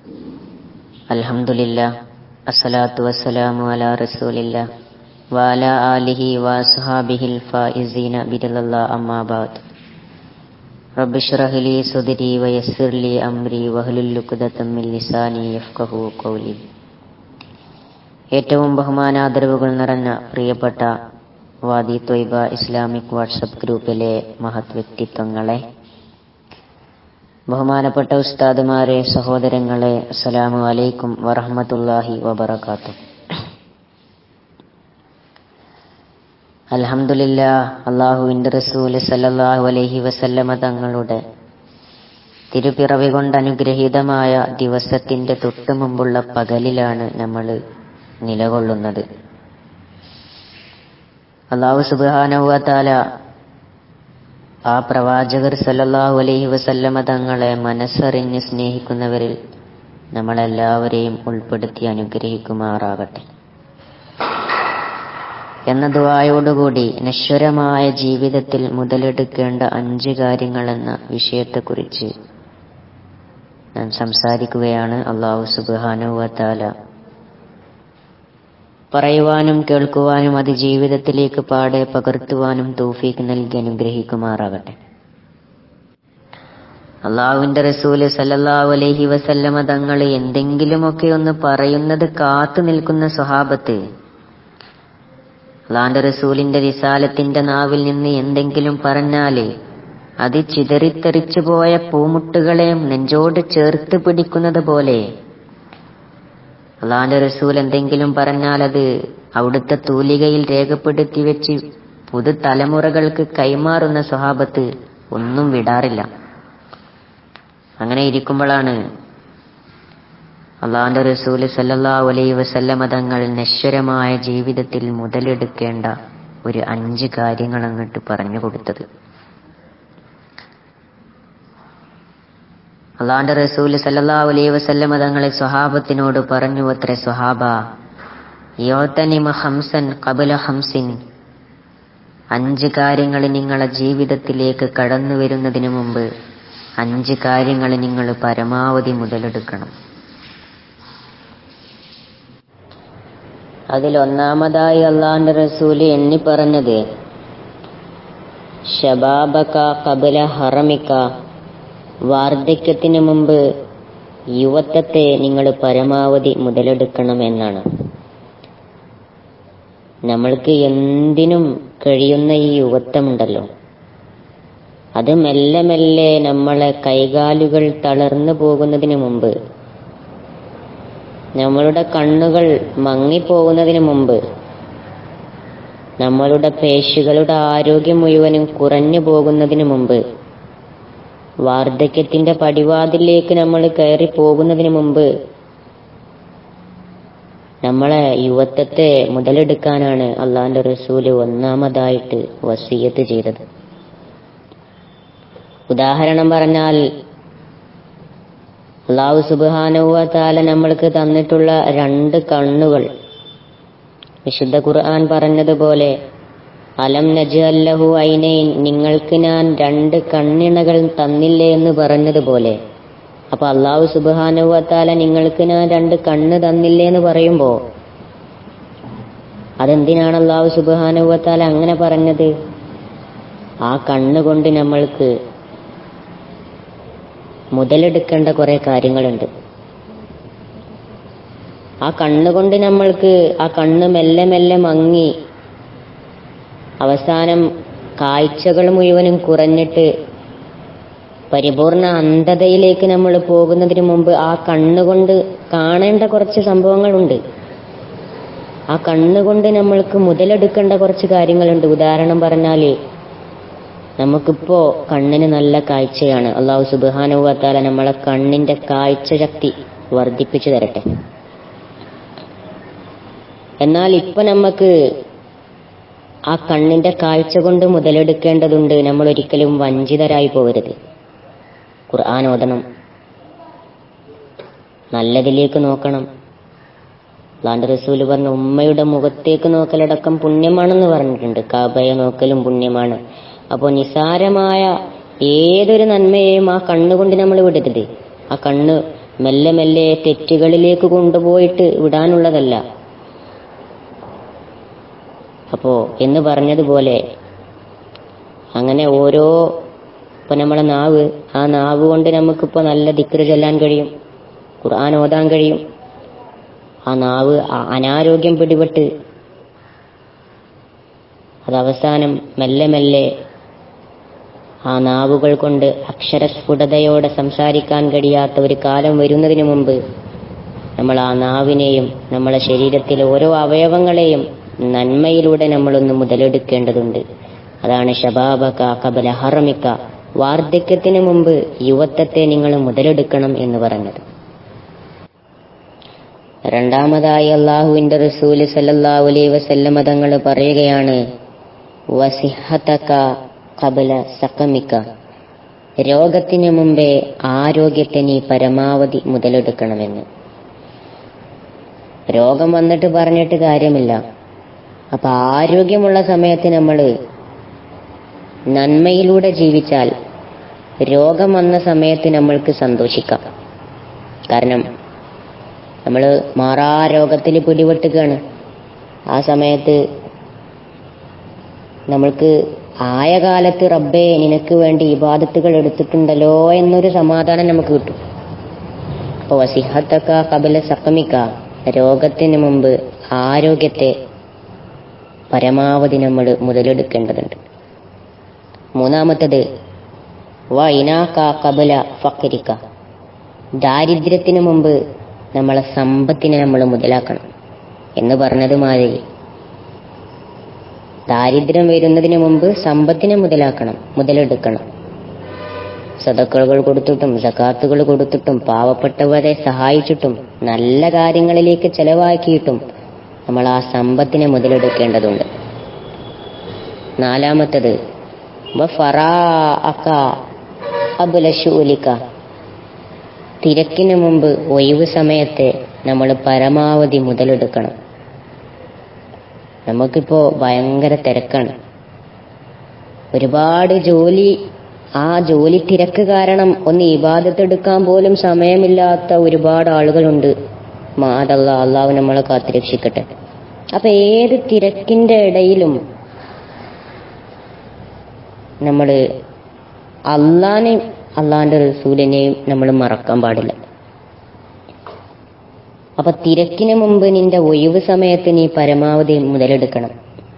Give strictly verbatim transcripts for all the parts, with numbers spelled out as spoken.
അൽഹംദുലില്ലാഹ് അസ്സലാത്തു വസ്സലാമു അലാ റസൂലില്ലാഹ് വഅലാ ആലിഹി വഅസ്ഹാബിഹിൽ ഫായിസീന ബിറളില്ലാഹി അമ്മാ ബഅദ്. റബ്ബി ഇശ്റഹ് ലി സദ്രി വയസ്സിർ ലി അംരി വഹ്ലുൽ ഉഖ്ദതം മിൻ ലിസാനി യഫ്ഖഹു ഖൗലി. ഏറ്റവും ബഹുമാനാദരവുകൾ നിറഞ്ഞ പ്രിയപ്പെട്ട വാദി ത്വയ്ബ ഇസ്ലാമിക് വാട്സപ്പ് ഗ്രൂപ്പിലെ മഹത് വ്യക്തിത്വങ്ങളെ, ബഹുമാനപ്പെട്ട ഉസ്താദുമാരെ, സഹോദരങ്ങളെ, അസ്സലാമു അലൈക്കും വറഹ്മത്തുള്ളാഹി വബറകാതുഹു. അൽഹംദുലില്ലാഹ്, അല്ലാഹുവിന്റെ റസൂൽ സല്ലല്ലാഹു അലൈഹി വസല്ലമ തങ്ങളുടെ തിരുപ്പിറവി കൊണ്ട് അനുഗ്രഹീതമായ ദിവസത്തിന്റെ തൊട്ടു മുമ്പുള്ള പകലിലാണ് നമ്മൾ നിലകൊള്ളുന്നത്. അല്ലാഹു സുബ്ഹാനഹു വ തആല ആ പ്രവാചകർ സല്ലല്ലാഹു അലൈഹി വസല്ലമ തങ്ങളെ മനസ്സറിഞ്ഞ് സ്നേഹിക്കുന്നവരിൽ നമ്മളെല്ലാവരെയും ഉൾപ്പെടുത്തി അനുഗ്രഹിക്കുമാറാകട്ടെ എന്ന ദുആയോടുകൂടി നശ്വരമായ ജീവിതത്തിൽ മുതലെടുക്കേണ്ട അഞ്ച് കാര്യങ്ങൾ എന്ന വിഷയത്തെക്കുറിച്ച് ഞാൻ സംസാരിക്കുകയാണ്. അല്ലാഹു സുബ്ഹാനഹു വ തആല പറയുവാനും കേൾക്കുവാനും അത് ജീവിതത്തിലേക്ക് പാടെ പകർത്തുവാനും തൗഫീഖ് നൽകി അനുഗ്രഹിക്കുമാറാകട്ടെ. അള്ളാഹുവിന്റെ റസൂല് സല്ലല്ലാഹു അലൈഹി വസല്ലമ തങ്ങൾ എന്തെങ്കിലുമൊക്കെ ഒന്ന് പറയുന്നത് കാത്തു നിൽക്കുന്ന സ്വഹാബത്ത്, അള്ളാഹുവിന്റെ റസൂലിന്റെ റിസാലത്തിന്റെ നാവിൽ നിന്ന് എന്തെങ്കിലും പറഞ്ഞാല് അത് ചിതറിത്തെറിച്ചു പോയ പൂമുട്ടുകളെ നെഞ്ചോട് ചേർത്ത് പിടിക്കുന്നത് പോലെ അള്ളാഹുവിന്റെ റസൂൽ എന്തെങ്കിലും പറഞ്ഞാൽ അത് അവിടുത്തെ തൂലികയിൽ രേഖപ്പെടുത്തി വെച്ച് പുതുതലമുറകൾക്ക് കൈമാറുന്ന സ്വഹാബത്ത് ഒന്നും വിടാറില്ല. അങ്ങനെ ഇരിക്കുമ്പോഴാണ് അള്ളാഹുവിന്റെ റസൂൽ സല്ലല്ലാഹു അലൈഹി വസല്ലമ തങ്ങൾ നശ്വരമായ ജീവിതത്തിൽ മുതലെടുക്കേണ്ട ഒരു അഞ്ച് കാര്യങ്ങൾ അങ്ങോട്ട് പറഞ്ഞു കൊടുത്തത്. അള്ളാഹുവിന്റെ റസൂൽ സല്ലല്ലാഹു അലൈഹി വസല്ലമ തങ്ങളെ സ്വഹാബത്തിനോട് പറഞ്ഞു അത്രേ, സ്വഹാബ യൗതനിമ ഹംസൻ ഖബല ഹംസിൻ, അഞ്ച് കാര്യങ്ങൾ നിങ്ങളെ ജീവിതത്തിലേക്ക് കടന്നു വരുന്നതിന് മുമ്പ് അഞ്ച് കാര്യങ്ങൾ നിങ്ങൾ പരമാവധി മുതലെടുക്കണം. അതിൽ ഒന്നാമതായി അള്ളാഹുവിന്റെ റസൂൽ എണ്ണി പറഞ്ഞത് ശബാബക ഖബല ഹറമിക, വാർദ്ധക്യത്തിന് മുമ്പ് യുവത്വത്തെ നിങ്ങൾ പരമാവധി മുതലെടുക്കണം എന്നാണ്. നമ്മൾക്ക് എന്തിനും കഴിയുന്ന ഈ യുവത്വമുണ്ടല്ലോ, അത് മെല്ലെ മെല്ലെ നമ്മളെ കൈകാലുകൾ തളർന്നു പോകുന്നതിന് മുമ്പ്, നമ്മളുടെ കണ്ണുകൾ മങ്ങിപ്പോകുന്നതിന് മുമ്പ്, നമ്മളുടെ പേശികളുടെ ആരോഗ്യം മുഴുവനും കുറഞ്ഞു പോകുന്നതിന് മുമ്പ്, വാർദ്ധക്യത്തിന്റെ പടിവാതിലേക്ക് നമ്മൾ കയറി പോകുന്നതിന് മുമ്പ് നമ്മളെ യുവത്വത്തെ മുതലെടുക്കാനാണ് അള്ളാഹുവിന്റെ റസൂല് ഒന്നാമതായിട്ട് വസിയത്ത് ചെയ്തത്. ഉദാഹരണം പറഞ്ഞാൽ അല്ലാഹു സുബ്ഹാനഹു വ തആല നമ്മൾക്ക് തന്നിട്ടുള്ള രണ്ട് കണ്ണുകൾ, വിശുദ്ധ ഖുർആൻ പറഞ്ഞതുപോലെ അലം നജ്അൽ ലഹു ഐനൈൻ, നിങ്ങൾക്ക് ഞാൻ രണ്ട് കണ്ണിണകൾ തന്നില്ലേ എന്ന് പറഞ്ഞതുപോലെ, അപ്പൊ അല്ലാഹു സുബ്ഹാനഹു വ തആല നിങ്ങൾക്ക് ഞാൻ രണ്ട് കണ്ണ് തന്നില്ലേ എന്ന് പറയുമ്പോ അതെന്തിനാണ് അല്ലാഹു സുബ്ഹാനഹു വ തആല അങ്ങനെ പറഞ്ഞത്? ആ കണ്ണുകൊണ്ട് നമ്മൾക്ക് മുതലെടുക്കേണ്ട കുറെ കാര്യങ്ങളുണ്ട്. ആ കണ്ണുകൊണ്ട് നമ്മൾക്ക് ആ കണ്ണ് മെല്ലെ മെല്ലെ മങ്ങി അവസാനം കാഴ്ചകൾ മുഴുവനും കുറഞ്ഞിട്ട് പരിപൂർണ അന്ധതയിലേക്ക് നമ്മൾ പോകുന്നതിന് മുമ്പ് ആ കണ്ണുകൊണ്ട് കാണേണ്ട കുറച്ച് സംഭവങ്ങളുണ്ട്. ആ കണ്ണുകൊണ്ട് നമ്മൾക്ക് മുതലെടുക്കേണ്ട കുറച്ച് കാര്യങ്ങളുണ്ട്. ഉദാഹരണം പറഞ്ഞാല് നമുക്കിപ്പോ കണ്ണിന് നല്ല കാഴ്ചയാണ്. അല്ലാഹു സുബ്ഹാനഹു വ തആല നമ്മളെ കണ്ണിന്റെ കാഴ്ച ശക്തി വർദ്ധിപ്പിച്ചു തരട്ടെ. എന്നാൽ ഇപ്പൊ നമുക്ക് ആ കണ്ണിന്റെ കാഴ്ച കൊണ്ട് മുതലെടുക്കേണ്ടതുണ്ട്. നമ്മൾ ഒരിക്കലും വഞ്ചിതരായി പോകരുത്. ഖുർആൻ ഓതണം, നല്ലതിലേക്ക് നോക്കണം. അല്ലാഹുവിന്റെ റസൂൽ പറഞ്ഞു ഉമ്മയുടെ മുഖത്തേക്ക് നോക്കലടക്കം പുണ്യമാണെന്ന് പറഞ്ഞിട്ടുണ്ട്. കഅബയെ നോക്കലും പുണ്യമാണ്. അപ്പോൾ നിസാരമായ ഏതൊരു നന്മയെയും ആ കണ്ണുകൊണ്ട് നമ്മൾ വിടരുത്. ആ കണ്ണ് മെല്ലെ മെല്ലെ തെറ്റുകളിലേക്ക് കൊണ്ടുപോയിട്ട് വിടാനുള്ളതല്ല. അപ്പോ എന്ന് പറഞ്ഞതുപോലെ അങ്ങനെ ഓരോ ഇപ്പൊ നമ്മളെ നാവ്, ആ നാവ് കൊണ്ട് നമുക്കിപ്പോ നല്ല ദിക്ർ ചൊല്ലാൻ കഴിയും, ഖുർആൻ ഓതാൻ കഴിയും. ആ നാവ് അനാരോഗ്യം പിടിപെട്ട് അതവസാനം മെല്ലെ മെല്ലെ ആ നാവുകൾ കൊണ്ട് അക്ഷരസ്ഫുടതയോടെ സംസാരിക്കാൻ കഴിയാത്ത ഒരു കാലം വരുന്നതിന് മുമ്പ് നമ്മൾ ആ നാവിനെയും നമ്മളെ ശരീരത്തിലെ ഓരോ അവയവങ്ങളെയും നന്മയിലൂടെ നമ്മളൊന്ന് മുതലെടുക്കേണ്ടതുണ്ട്. അതാണ് ശബാബക ഖബല ഹറമിക, വാർദ്ധക്യത്തിന് മുമ്പ് യുവത്വത്തെ നിങ്ങൾ മുതലെടുക്കണം എന്ന് പറഞ്ഞത്. രണ്ടാമതായി അള്ളാഹുവിന്റെ റസൂൽ സല്ലല്ലാഹു അലൈഹി വസല്ലമ തങ്ങൾ പറയുകയാണ്, വസിഹതക ഖബല സഖമിക, രോഗത്തിന് മുമ്പേ ആരോഗ്യത്തെ നീ പരമാവധി മുതലെടുക്കണമെന്ന്. രോഗം വന്നിട്ട് പറഞ്ഞിട്ട് കാര്യമില്ല. അപ്പൊ ആരോഗ്യമുള്ള സമയത്ത് നമ്മൾ നന്മയിലൂടെ ജീവിച്ചാൽ രോഗം വന്ന സമയത്ത് നമ്മൾക്ക് സന്തോഷിക്കാം. കാരണം നമ്മൾ മാറാ രോഗത്തിൽ പിടിപെട്ടുകയാണ്. ആ സമയത്ത് നമ്മൾക്ക് ആയ കാലത്ത് റബ്ബേ നിനക്ക് വേണ്ടി ഇബാദത്തുകൾ എടുത്തിട്ടുണ്ടല്ലോ എന്നൊരു സമാധാനം നമുക്ക് കിട്ടും. അപ്പൊ വസിഹത്തക്ക ഖബല സഖമിക, രോഗത്തിന് മുമ്പ് ആരോഗ്യത്തെ പരമാവധി നമ്മൾ മുതലെടുക്കേണ്ടതുണ്ട്. മൂന്നാമത്തത് വൈനാക ഖബല ഫഖരിക, ദാരിദ്ര്യത്തിന് മുമ്പ് നമ്മളെ സമ്പത്തിനെ നമ്മൾ മുതലാക്കണം എന്ന് പറഞ്ഞത് മാതിരി ദാരിദ്ര്യം വരുന്നതിന് മുമ്പ് സമ്പത്തിനെ മുതലാക്കണം, മുതലെടുക്കണം. സദഖകൾ കൊടുത്തിട്ടും സകാത്തുകൾ കൊടുത്തിട്ടും പാവപ്പെട്ടവരെ സഹായിച്ചിട്ടും നല്ല കാര്യങ്ങളിലേക്ക് ചെലവാക്കിയിട്ടും നമ്മൾ ആ സമ്പത്തിനെ മുതലെടുക്കേണ്ടതുണ്ട്. നാലാമത്തത് വഫറാഅക ഖബല ശുലിക, തിരക്കിന് മുമ്പ് ഒഴിവ് സമയത്തെ നമ്മൾ പരമാവധി മുതലെടുക്കണം. നമുക്കിപ്പോ ഭയങ്കര തിരക്കാണ്, ഒരുപാട് ജോലി. ആ ജോലി തിരക്ക് കാരണം ഒന്ന് ഇബാദത്തെടുക്കാൻ പോലും സമയമില്ലാത്ത ഒരുപാട് ആളുകളുണ്ട്. മാദല്ലാ, അള്ളാഹു നമ്മളെ കാത്തുരക്ഷിക്കട്ടെ. അപ്പൊ ഏത് തിരക്കിന്റെ ഇടയിലും നമ്മള് അള്ളാനെയും അള്ളാന്റെ റസൂലിനെയും നമ്മൾ മറക്കാൻ പാടില്ല. അപ്പൊ തിരക്കിന് മുമ്പ് നിന്റെ ഒഴിവ് സമയത്ത് നീ പരമാവധി മുതലെടുക്കണം.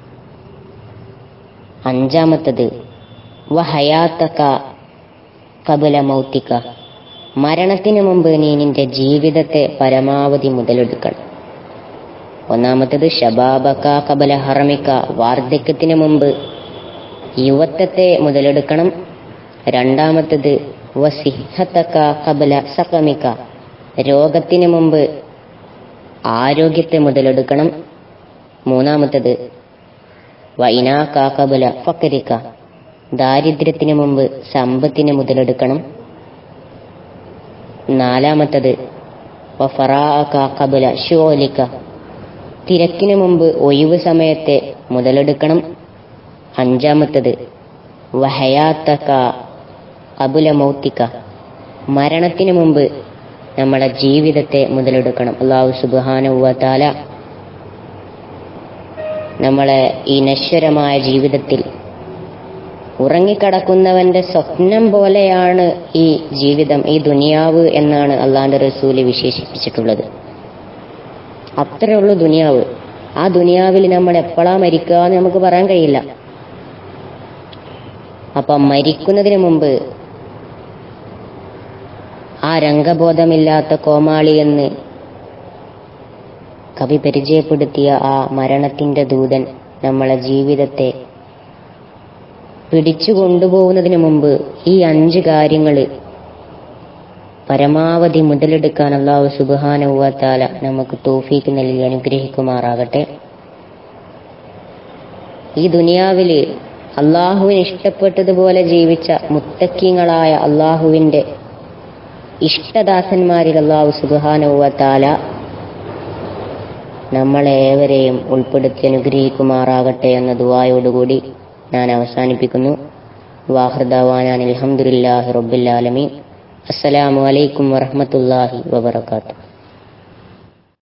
അഞ്ചാമത്തത് വഹയാതക ഖബല മൗതിക, മരണത്തിന് മുമ്പ് നീ നിന്റെ ജീവിതത്തെ പരമാവധി മുതലെടുക്കണം. ഒന്നാമത്തത് ശബാബക ഖബല ഹറമിക, വാർദ്ധക്യത്തിന് മുമ്പ് യുവത്വത്തെ മുതലെടുക്കണം. രണ്ടാമത്തത് വസിഹതക ഖബല സഖമിക, രോഗത്തിന് മുമ്പ് ആരോഗ്യത്തെ മുതലെടുക്കണം. മൂന്നാമത്തത് വൈനാക ഖബല ഫഖരിക, ദാരിദ്ര്യത്തിന് മുമ്പ് സമ്പത്തിനെ മുതലെടുക്കണം. നാലാമത്തത് വഫറാഅക ഖബല ശുലിക, തിരക്കിന് മുമ്പ് ഒഴിവ് സമയത്തെ മുതലെടുക്കണം. അഞ്ചാമത്തത് വഹയാതക ഖബല മൗതിക, മരണത്തിന് മുമ്പ് നമ്മളെ ജീവിതത്തെ മുതലെടുക്കണം. അല്ലാഹു സുബ്ഹാനഹു വ തആല നമ്മളെ ഈ നശ്വരമായ ജീവിതത്തിൽ ഉറങ്ങിക്കിടക്കുന്നവന്റെ സ്വപ്നം പോലെയാണ് ഈ ജീവിതം, ഈ ദുനിയാവ് എന്നാണ് അള്ളാന്റെ റസൂല് വിശേഷിപ്പിച്ചിട്ടുള്ളത്. അത്രയുള്ളൂ ദുനിയാവ്. ആ ദുനിയാവിൽ നമ്മൾ എപ്പോഴാ മരിക്കുക എന്ന് നമുക്ക് പറയാൻ കഴിയില്ല. അപ്പൊ മരിക്കുന്നതിന് മുമ്പ് ആ രംഗബോധമില്ലാത്ത കോമാളി എന്ന് കവി പരിചയപ്പെടുത്തിയ ആ മരണത്തിന്റെ ദൂതൻ നമ്മളെ ജീവിതത്തെ പിടിച്ചു കൊണ്ടുപോകുന്നതിന് മുമ്പ് ഈ അഞ്ച് കാര്യങ്ങൾ പരമാവധി മുതലെടുക്കാൻ അല്ലാഹു സുബ്ഹാനഹു വ തആല നമുക്ക് തൗഫീഖ് നൽകി അനുഗ്രഹിക്കുമാറാകട്ടെ. ഈ ദുനിയാവില് അള്ളാഹുവിന് ഇഷ്ടപ്പെട്ടതുപോലെ ജീവിച്ച മുത്തക്കീങ്ങളായ അള്ളാഹുവിന്റെ ഇഷ്ടദാസന്മാരിൽ അല്ലാഹു സുബ്ഹാനഹു വ തആല നമ്മളേവരെയും ഉൾപ്പെടുത്തി അനുഗ്രഹിക്കുമാറാകട്ടെ എന്ന ദുആയോടുകൂടി ഞാൻ അവസാനിപ്പിക്കുന്നു. വാഖിർ ദഅവാനാ അൽഹംദുലില്ലാഹി റബ്ബിൽ ആലമീൻ. അസ്സലാമു അലൈക്കും വറഹ്മത്തുള്ളാഹി വബറകാതുഹു.